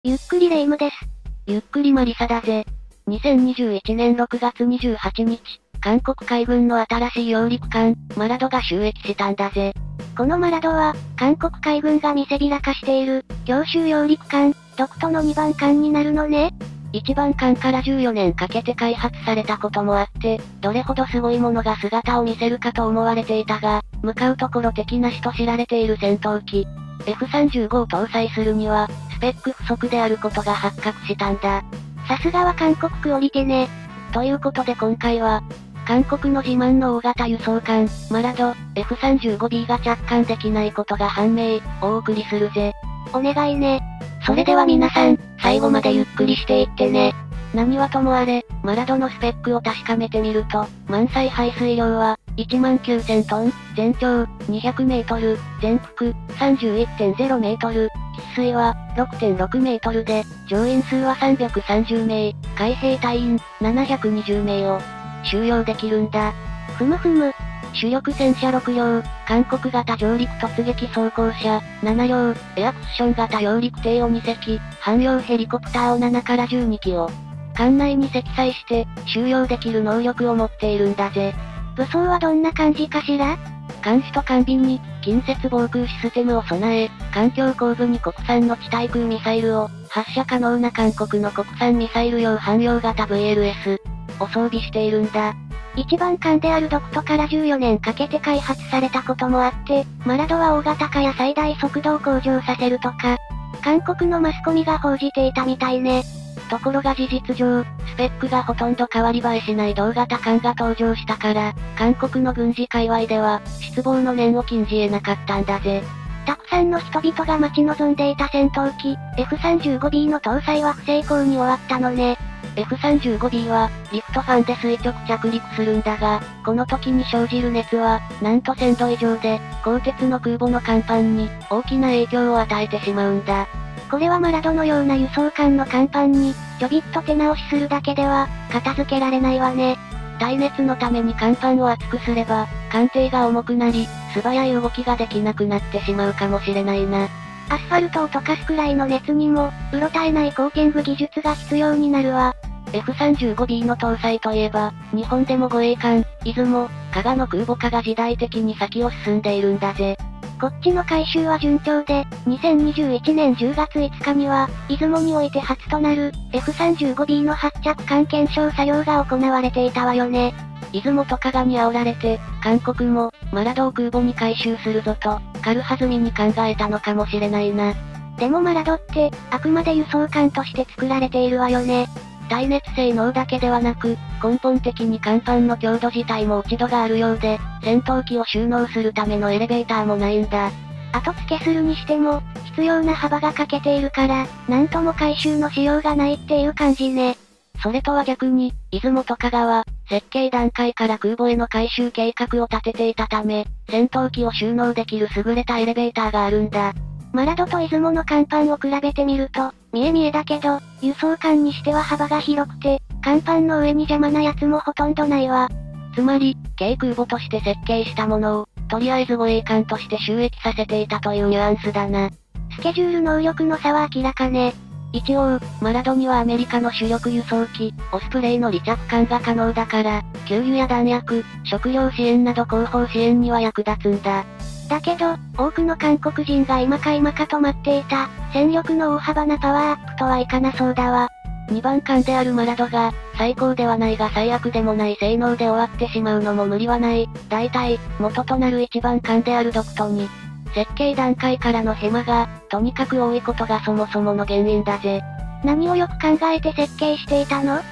ゆっくりレ夢ムです。 ゆっくりマリサだぜ。2021年6月28日、韓国海軍の新しい揚陸艦、マラドが就役したんだぜ。 このマラドは、韓国海軍が見せびらかしている、強襲揚陸艦、ドクトの2番艦になるのね。 1番艦から14年かけて開発されたこともあって、どれほどすごいものが姿を見せるかと思われていたが、向かうところ敵なしと知られている戦闘機、F35 を搭載するには、スペック不足であることが発覚したんだ。 さすがは韓国クオリティね。 ということで今回は、韓国の自慢の大型輸送艦、マラド、F35B が着艦できないことが判明、お送りするぜ。 お願いね。 それでは皆さん、最後までゆっくりしていってね。何はともあれ、マラドのスペックを確かめてみると、満載排水量は、19000トン、全長、200メートル、全幅、31.0メートル、喫水は、6.6メートルで、乗員数は330名、海兵隊員、720名を、収容できるんだ。 ふむふむ。 主力戦車6両、韓国型上陸突撃装甲車、7両、エアクッション型揚陸艇を2隻、汎用ヘリコプターを7から12機を、艦内に積載して、収容できる能力を持っているんだぜ。 武装はどんな感じかしら？ 艦首と艦尾に、近接防空システムを備え、艦橋後部に国産の地対空ミサイルを、発射可能な韓国の国産ミサイル用汎用型 VLS を装備しているんだ。 一番艦であるドクトから14年かけて開発されたこともあって、マラドは大型化や最大速度を向上させるとか、韓国のマスコミが報じていたみたいね。 ところが事実上、スペックがほとんど変わり映えしない同型艦が登場したから、韓国の軍事界隈では、失望の念を禁じ得なかったんだぜ。 たくさんの人々が待ち望んでいた戦闘機、F35B の搭載は不成功に終わったのね。 F35B は、リフトファンで垂直着陸するんだが、この時に生じる熱は、なんと1000度以上で、鋼鉄の空母の甲板に、大きな影響を与えてしまうんだ。 これはマラドのような輸送艦の甲板に、ちょびっと手直しするだけでは、片付けられないわね。 耐熱のために甲板を厚くすれば、艦艇が重くなり、素早い動きができなくなってしまうかもしれないな。 アスファルトを溶かすくらいの熱にも、うろたえないコーティング技術が必要になるわ。 F35B の搭載といえば、日本でも護衛艦、出雲、加賀の空母化が時代的に先を進んでいるんだぜ。 こっちの改修は順調で、2021年10月5日には、出雲において初となる、F35B の発着艦検証作業が行われていたわよね。 出雲と加賀に煽られて、韓国も、マラドを空母に改修するぞと、軽はずみに考えたのかもしれないな。 でもマラドって、あくまで輸送艦として作られているわよね。 耐熱性能だけではなく、根本的に甲板の強度自体も落ち度があるようで、戦闘機を収納するためのエレベーターもないんだ。 後付けするにしても、必要な幅が欠けているから、なんとも改修のしようがないっていう感じね。 それとは逆に、出雲と加賀は、設計段階から空母への改修計画を立てていたため、戦闘機を収納できる優れたエレベーターがあるんだ。 マラドと出雲の甲板を比べてみると、見え見えだけど、輸送艦にしては幅が広くて、甲板の上に邪魔なやつもほとんどないわ。 つまり、軽空母として設計したものを、とりあえず護衛艦として収益させていたというニュアンスだな。 スケジュール能力の差は明らかね。 一応、マラドにはアメリカの主力輸送機、オスプレイの離着艦が可能だから、給油や弾薬、食料支援など後方支援には役立つんだ。 だけど、多くの韓国人が今か今かと待っていた、戦力の大幅なパワーアップとはいかなそうだわ。 2番艦であるマラドが、最高ではないが最悪でもない性能で終わってしまうのも無理はない。大体、元となる1番艦であるドクトに、設計段階からのヘマが、とにかく多いことがそもそもの原因だぜ。 何をよく考えて設計していたの？って、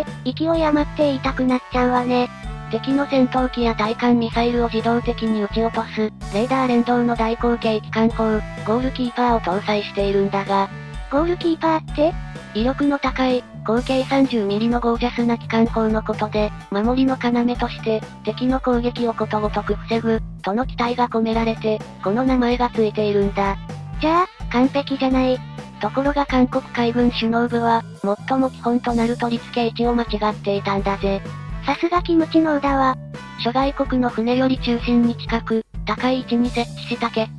勢い余って言いたくなっちゃうわね。 敵の戦闘機や対艦ミサイルを自動的に撃ち落とす、レーダー連動の大口径機関砲、ゴールキーパーを搭載しているんだが、 ゴールキーパーって？ 威力の高い、口径30ミリのゴージャスな機関砲のことで、守りの要として、敵の攻撃をことごとく防ぐ、との期待が込められて、この名前がついているんだ。 じゃあ、完璧じゃない。 ところが韓国海軍首脳部は、最も基本となる取り付け位置を間違っていたんだぜ。 さすがキムチ脳だわ。 諸外国の船より中心に近く、高い位置に設置した結果、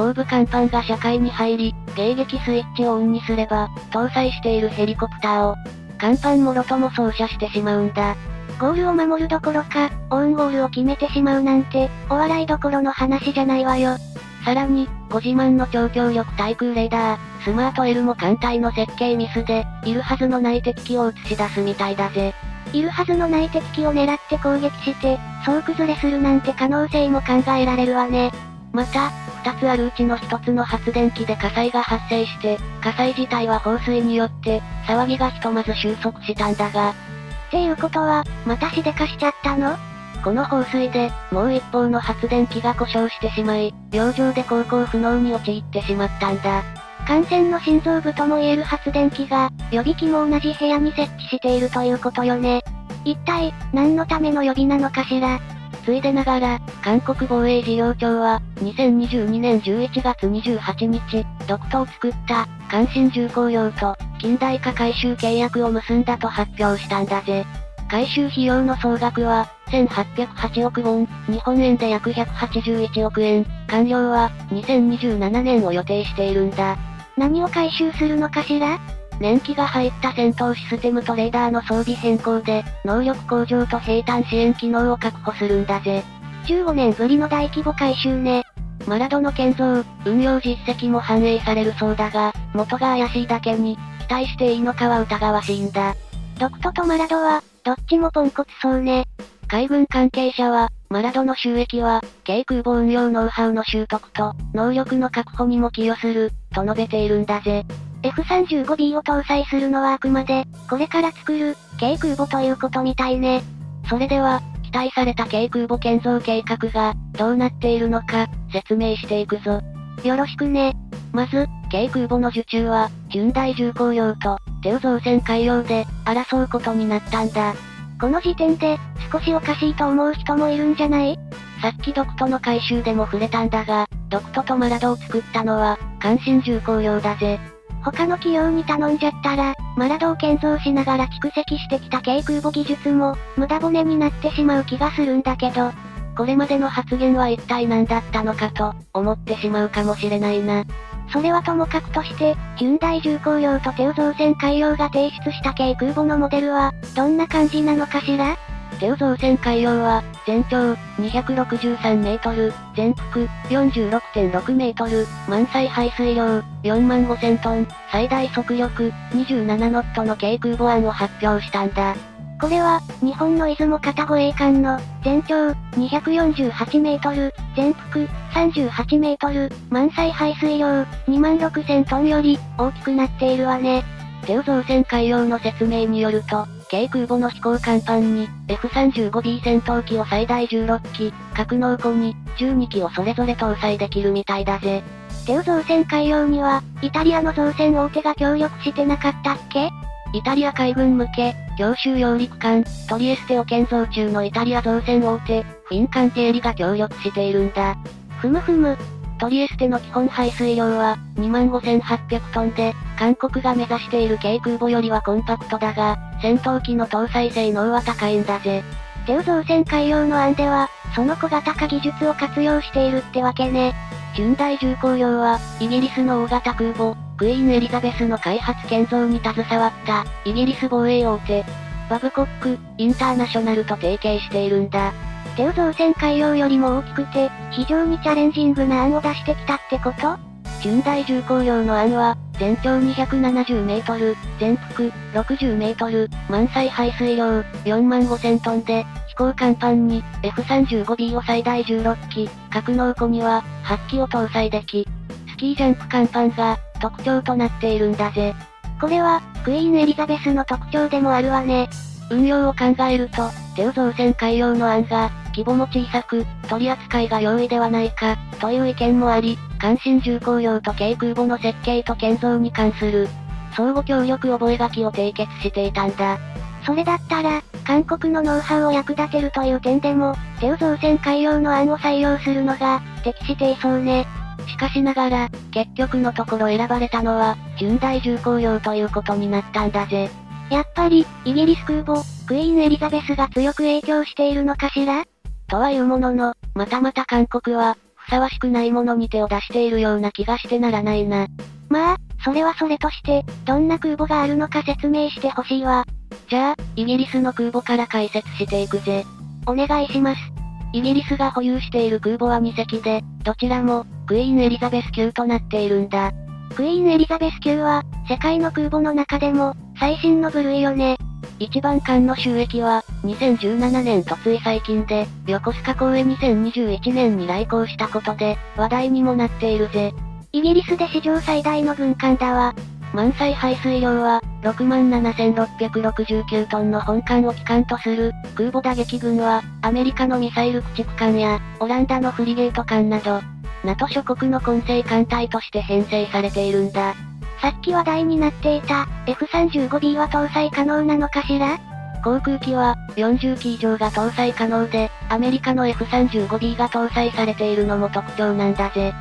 後部甲板が車海に入り、迎撃スイッチをオンにすれば、搭載しているヘリコプターを、甲板もろとも操作してしまうんだ。 ゴールを守るどころか、オウンゴールを決めてしまうなんて、お笑いどころの話じゃないわよ。 さらに、ご自慢の超強力対空レーダー、スマート L も艦隊の設計ミスで、いるはずのない敵機を映し出すみたいだぜ。 いるはずのない敵機を狙って攻撃して、総崩れするなんて可能性も考えられるわね。 また、2つあるうちの1つの発電機で火災が発生して、火災自体は放水によって、騒ぎがひとまず収束したんだが。 っていうことは、またしでかしちゃったの？ この放水で、もう一方の発電機が故障してしまい、洋上で航行不能に陥ってしまったんだ。 艦船の心臓部ともいえる発電機が、予備機も同じ部屋に設置しているということよね。一体、何のための予備なのかしら？ ついでながら、韓国防衛事業庁は、2022年11月28日、ドクトを作った、艦進重工用と、近代化改修契約を結んだと発表したんだぜ。改修費用の総額は、1808億ウォン、日本円で約181億円。完了は、2027年を予定しているんだ。 何を改修するのかしら？ 年季が入った戦闘システムとレーダーの装備変更で、能力向上と兵站支援機能を確保するんだぜ。 15年ぶりの大規模改修ね。 マラドの建造、運用実績も反映されるそうだが、元が怪しいだけに、期待していいのかは疑わしいんだ。 ドクトとマラドは、どっちもポンコツそうね。 海軍関係者は、マラドの収益は、軽空母運用ノウハウの習得と、能力の確保にも寄与する、と述べているんだぜ。 F35B を搭載するのはあくまで、これから作る、軽空母ということみたいね。 それでは、期待された軽空母建造計画が、どうなっているのか、説明していくぞ。 よろしくね。 まず、軽空母の受注は、ヒュンダイ重工業と、テウ造船海洋で、争うことになったんだ。 この時点で、少しおかしいと思う人もいるんじゃない？ さっきドクトの改修でも触れたんだが、ドクトとマラドを作ったのは、艦進重工業だぜ。 他の企業に頼んじゃったら、マラドを建造しながら蓄積してきた軽空母技術も、無駄骨になってしまう気がするんだけど、 これまでの発言は一体何だったのかと、思ってしまうかもしれないな。 それはともかくとして、ヒュンダイ重工業とテウ造船海洋が提出した軽空母のモデルは、どんな感じなのかしら？ テウ造船海洋は、全長263メートル、全幅 46.6 メートル、満載排水量45000トン、最大速力27ノットの軽空母案を発表したんだ。 これは、日本の出雲型護衛艦の、全長248メートル、全幅38メートル、満載排水量26000トンより、大きくなっているわね。 テウ造船海洋の説明によると、軽空母の飛行甲板に F35B 戦闘機を最大16機、格納庫に12機をそれぞれ搭載できるみたいだぜ。 テウ造船海洋には、イタリアの造船大手が協力してなかったっけ？ イタリア海軍向け、強襲揚陸艦、トリエステを建造中のイタリア造船大手、フィンカンテーリが協力しているんだ。 ふむふむ。 トリエステの基本排水量は、25800トンで、韓国が目指している軽空母よりはコンパクトだが、戦闘機の搭載性能は高いんだぜ。 テウ造船海洋の案では、その小型化技術を活用しているってわけね。 ヒュンダイ重工業は、イギリスの大型空母、クイーンエリザベスの開発建造に携わった、イギリス防衛大手、バブコック、インターナショナルと提携しているんだ。 テウ造船海洋よりも大きくて、非常にチャレンジングな案を出してきたってこと？ ヒュンダイ重工業の案は、全長270メートル、全幅60メートル、満載排水量45000トンで、飛行甲板に F35B を最大16機、格納庫には8機を搭載でき、スキージャンプ甲板が特徴となっているんだぜ。 これは、クイーンエリザベスの特徴でもあるわね。 運用を考えると、テウ造船海洋の案が、規模も小さく、取り扱いが容易ではないか、という意見もあり、艦進重工業と軽空母の設計と建造に関する、相互協力覚書を締結していたんだ。 それだったら、韓国のノウハウを役立てるという点でも、テウ造船海洋の案を採用するのが、適していそうね。 しかしながら、結局のところ選ばれたのは、ヒュンダイ重工業ということになったんだぜ。 やっぱり、イギリス空母、クイーンエリザベスが強く影響しているのかしら？ とはいうものの、またまた韓国は、不さわしくないものに手を出しているような気がしてならないな。 まあ、それはそれとして、どんな空母があるのか説明してほしいわ。 じゃあ、イギリスの空母から解説していくぜ。 お願いします。 イギリスが保有している空母は2隻で、どちらも、クイーンエリザベス級となっているんだ。 クイーンエリザベス級は、世界の空母の中でも、最新の部類よね。 一番艦の収益は、2017年とつい最近で、横須賀港へ2021年に来港したことで、話題にもなっているぜ。 イギリスで史上最大の軍艦だわ。 満載排水量は、67,669トンの本艦を旗艦とする、空母打撃群は、アメリカのミサイル駆逐艦や、オランダのフリゲート艦など、NATO 諸国の混成艦隊として編成されているんだ。 さっき話題になっていた、F35B は搭載可能なのかしら？ 航空機は、40機以上が搭載可能で、アメリカの F35B が搭載されているのも特徴なんだぜ。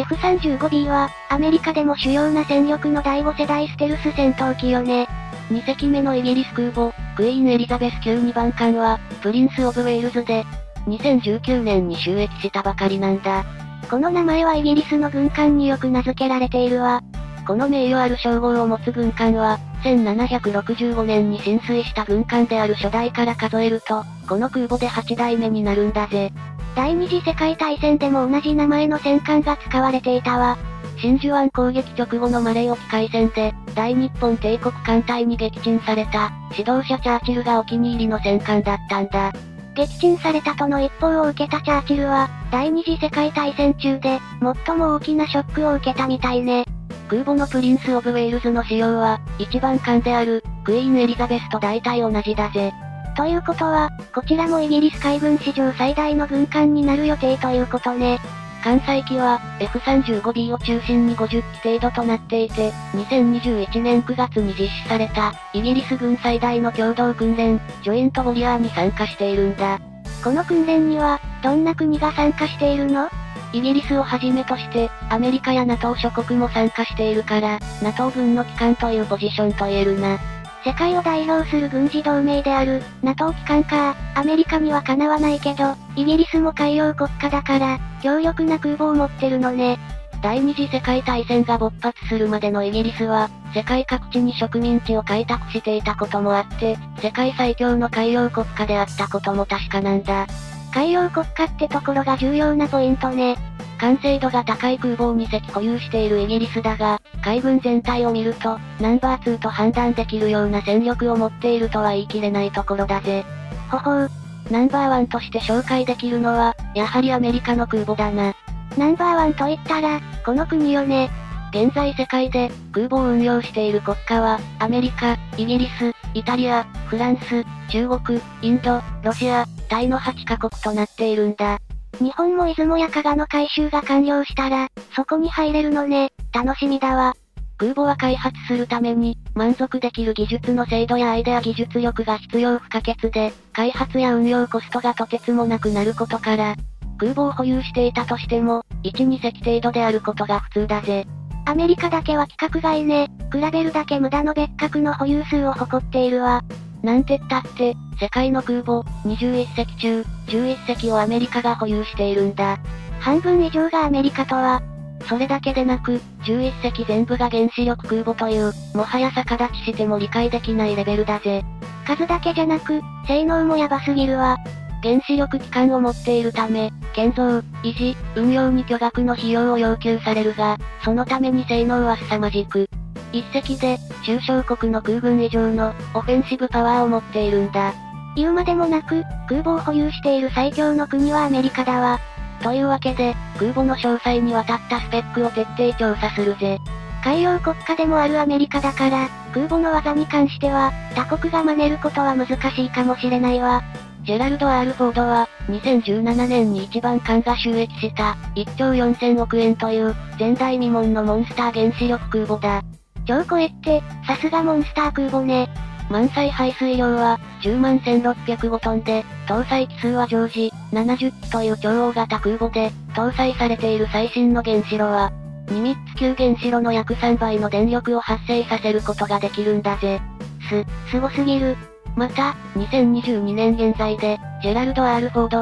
F35B は、アメリカでも主要な戦力の第5世代ステルス戦闘機よね。 2隻目のイギリス空母、クイーンエリザベス級2番艦は、プリンス・オブ・ウェールズで、2019年に就役したばかりなんだ。 この名前はイギリスの軍艦によく名付けられているわ。 この名誉ある称号を持つ軍艦は、1765年に浸水した軍艦である初代から数えると、この空母で8代目になるんだぜ。 第二次世界大戦でも同じ名前の戦艦が使われていたわ。 真珠湾攻撃直後のマレー沖海戦で、大日本帝国艦隊に撃沈された、指導者チャーチルがお気に入りの戦艦だったんだ。 撃沈されたとの一報を受けたチャーチルは、第二次世界大戦中で、最も大きなショックを受けたみたいね。 空母のプリンス・オブ・ウェールズの仕様は、一番艦である、クイーン・エリザベスと大体同じだぜ。 ということは、こちらもイギリス海軍史上最大の軍艦になる予定ということね。 艦載機は、F35B を中心に50機程度となっていて、2021年9月に実施された、イギリス軍最大の共同訓練、ジョイント・ウォリアーに参加しているんだ。 この訓練には、どんな国が参加しているの？ イギリスをはじめとして、アメリカや NATO 諸国も参加しているから、NATO 軍の機関というポジションと言えるな。 世界を代表する軍事同盟である、NATO 機関か。アメリカにはかなわないけど、イギリスも海洋国家だから、強力な空母を持ってるのね。 第二次世界大戦が勃発するまでのイギリスは、世界各地に植民地を開拓していたこともあって、世界最強の海洋国家であったことも確かなんだ。 海洋国家ってところが重要なポイントね。 完成度が高い空母を2隻保有しているイギリスだが、海軍全体を見ると、ナンバー2と判断できるような戦力を持っているとは言い切れないところだぜ。 ほほう。 ナンバー1として紹介できるのは、やはりアメリカの空母だな。 ナンバー1と言ったら、この国よね。 現在世界で、空母を運用している国家は、アメリカ、イギリス、イタリア、フランス、中国、インド、ロシア、タイの8カ国となっているんだ。 日本も出雲や加賀の改修が完了したら、そこに入れるのね。楽しみだわ。 空母は開発するために、満足できる技術の精度やアイデア技術力が必要不可欠で、開発や運用コストがとてつもなくなることから、空母を保有していたとしても、1、2隻程度であることが普通だぜ。 アメリカだけは規格外ね。比べるだけ無駄の別格の保有数を誇っているわ。 なんてったって、世界の空母、21隻中、11隻をアメリカが保有しているんだ。 半分以上がアメリカとは。 それだけでなく、11隻全部が原子力空母という、もはや逆立ちしても理解できないレベルだぜ。 数だけじゃなく、性能もヤバすぎるわ。 原子力機関を持っているため、建造、維持、運用に巨額の費用を要求されるが、そのために性能は凄まじく、一隻で、中小国の空軍以上の、オフェンシブパワーを持っているんだ。 言うまでもなく、空母を保有している最強の国はアメリカだわ。 というわけで、空母の詳細にわたったスペックを徹底調査するぜ。 海洋国家でもあるアメリカだから、空母の技に関しては、他国が真似ることは難しいかもしれないわ。 ジェラルド・ R. フォードは、2017年に一番艦が収益した、1兆4000億円という、前代未聞のモンスター原子力空母だ。 超超えって、さすがモンスター空母ね。 満載排水量は、101,605トンで、搭載機数は常時、70機という超大型空母で、搭載されている最新の原子炉は、ニミッツ級原子炉の約3倍の電力を発生させることができるんだぜ。 すごすぎる。 また、2022年現在で、ジェラルド・ R. フォードは、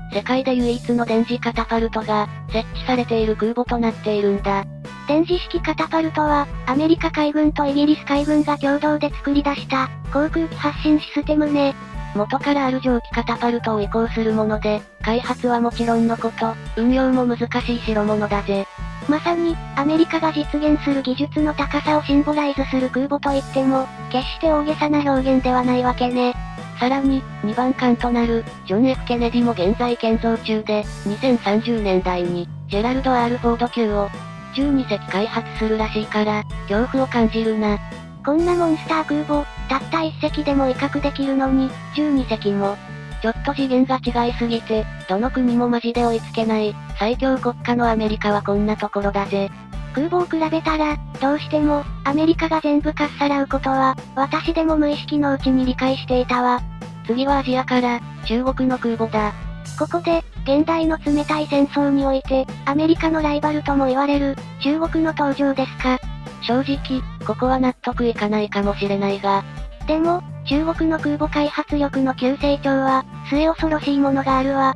世界で唯一の電磁カタパルトが、設置されている空母となっているんだ。 電磁式カタパルトは、アメリカ海軍とイギリス海軍が共同で作り出した、航空機発進システムね。 元からある蒸気カタパルトを移行するもので、開発はもちろんのこと、運用も難しい代物だぜ。 まさに、アメリカが実現する技術の高さをシンボライズする空母といっても、決して大げさな表現ではないわけね。 さらに、2番艦となる、ジョン・ F ・ケネディも現在建造中で、2030年代に、ジェラルド・ R ・フォード級を、12隻開発するらしいから、恐怖を感じるな。 こんなモンスター空母、たった1隻でも威嚇できるのに、12隻も。 ちょっと次元が違いすぎて、どの国もマジで追いつけない、最強国家のアメリカはこんなところだぜ。 空母を比べたら、どうしても、アメリカが全部かっさらうことは、私でも無意識のうちに理解していたわ。 次はアジアから、中国の空母だ。 ここで、現代の冷たい戦争において、アメリカのライバルとも言われる、中国の登場ですか。 正直、ここは納得いかないかもしれないが。 でも、中国の空母開発力の急成長は、末恐ろしいものがあるわ。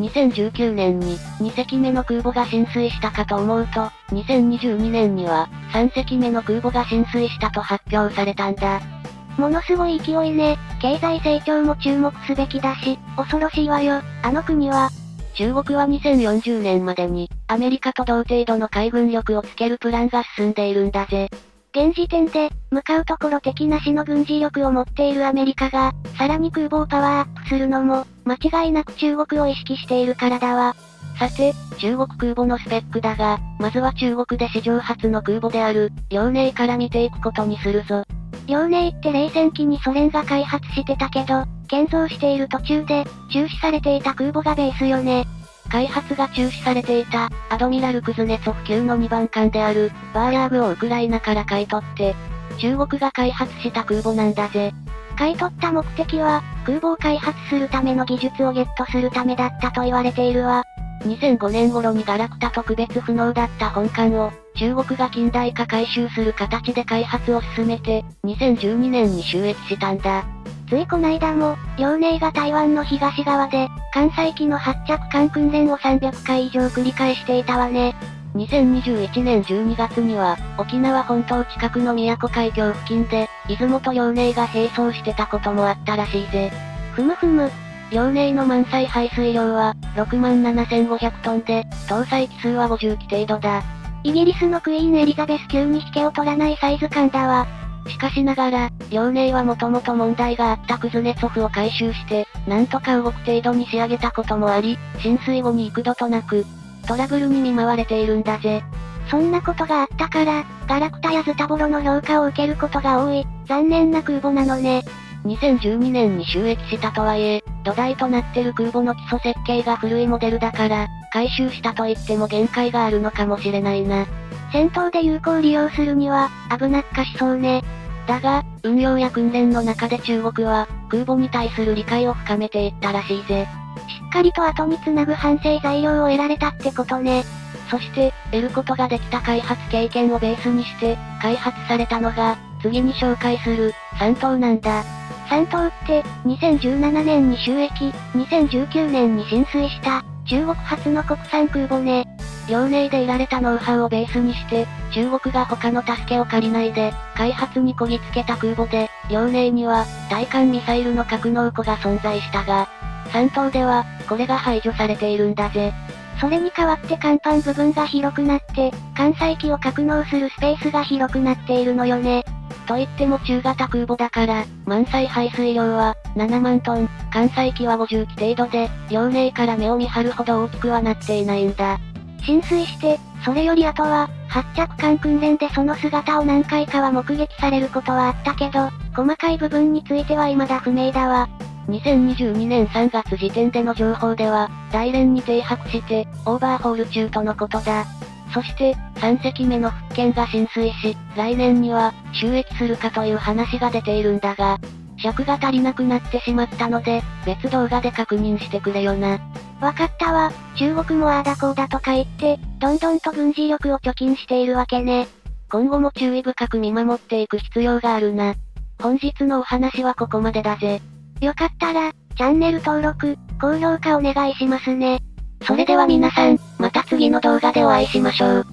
2019年に、2隻目の空母が進水したかと思うと、2022年には、3隻目の空母が進水したと発表されたんだ。 ものすごい勢いね。経済成長も注目すべきだし、恐ろしいわよ、あの国は。 中国は2040年までに、アメリカと同程度の海軍力をつけるプランが進んでいるんだぜ。 現時点で、向かうところ敵なしの軍事力を持っているアメリカが、さらに空母をパワーアップするのも、間違いなく中国を意識しているからだわ。 さて、中国空母のスペックだが、まずは中国で史上初の空母である、遼寧から見ていくことにするぞ。 遼寧って冷戦期にソ連が開発してたけど、建造している途中で、中止されていた空母がベースよね。 開発が中止されていた、アドミラル・クズネツォフ級の2番艦である、バーヤーグをウクライナから買い取って、中国が開発した空母なんだぜ。 買い取った目的は、空母を開発するための技術をゲットするためだったと言われているわ。 2005年頃にガラクタ特別不能だった本艦を、中国が近代化改修する形で開発を進めて、2012年に就役したんだ。 ついこないだも、遼寧が台湾の東側で、艦載機の発着艦訓練を300回以上繰り返していたわね。 2021年12月には、沖縄本島近くの宮古海峡付近で、出雲と遼寧が並走してたこともあったらしいぜ。 ふむふむ。 遼寧の満載排水量は、67,500トンで、搭載機数は50機程度だ。 イギリスのクイーンエリザベス級に引けを取らないサイズ感だわ。 しかしながら、遼寧はもともと問題があったクズネツォフを回収して、なんとか動く程度に仕上げたこともあり、浸水後に幾度となく、トラブルに見舞われているんだぜ。 そんなことがあったから、ガラクタやズタボロの評価を受けることが多い、残念な空母なのね。 2012年に就役したとはいえ、土台となってる空母の基礎設計が古いモデルだから、回収したと言っても限界があるのかもしれないな。 戦闘で有効利用するには、危なっかしそうね。 だが、運用や訓練の中で中国は、空母に対する理解を深めていったらしいぜ。 しっかりと後に繋ぐ反省材料を得られたってことね。 そして、得ることができた開発経験をベースにして、開発されたのが、次に紹介する、山東なんだ。 山東って、2017年に就役、2019年に進水した、中国初の国産空母ね。 遼寧で得られたノウハウをベースにして、中国が他の助けを借りないで、開発にこぎつけた空母で、遼寧には、対艦ミサイルの格納庫が存在したが、山東では、これが排除されているんだぜ。 それに代わって甲板部分が広くなって、艦載機を格納するスペースが広くなっているのよね。 と言っても中型空母だから、満載排水量は、7万トン、艦載機は50機程度で、遼寧から目を見張るほど大きくはなっていないんだ。 浸水して、それより後は、発着艦訓練でその姿を何回かは目撃されることはあったけど、細かい部分については未だ不明だわ。 2022年3月時点での情報では、大連に停泊して、オーバーホール中とのことだ。そして、3隻目の福建が浸水し、来年には、就役するかという話が出ているんだが、尺が足りなくなってしまったので、別動画で確認してくれよな。 わかったわ。中国もああだこうだとか言って、どんどんと軍事力を貯金しているわけね。 今後も注意深く見守っていく必要があるな。本日のお話はここまでだぜ。 よかったら、チャンネル登録、 高評価お願いしますね。 それでは皆さん、また次の動画でお会いしましょう。